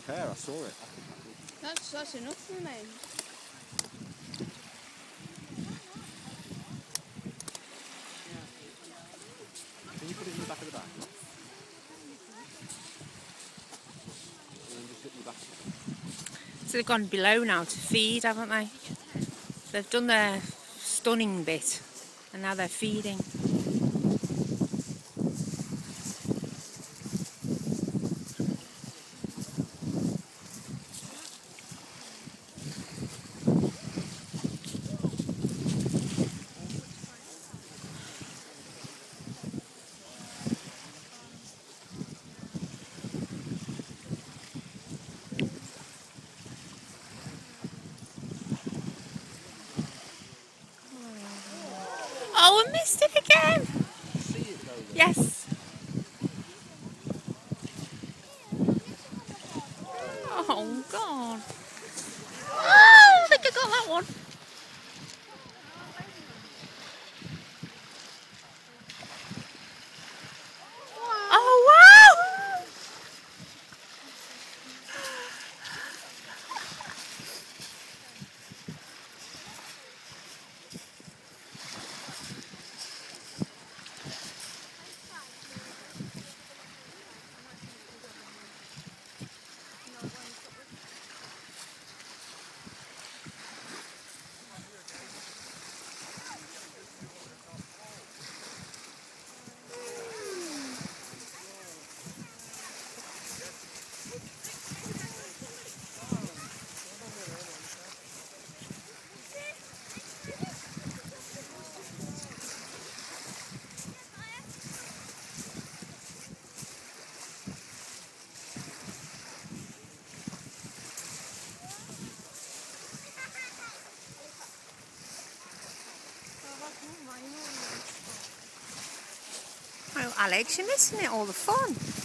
pair, I saw it. That's enough for me. Can you put it in the back of the bag? And then just hit the back. So they've gone below now to feed, haven't they? They've done their stunning bit and now they're feeding. Oh, I missed it again! See it though? Yes! Oh, God! Oh, I think I got that one! Oh, wow! Oh, Alex, you're missing it, all the fun.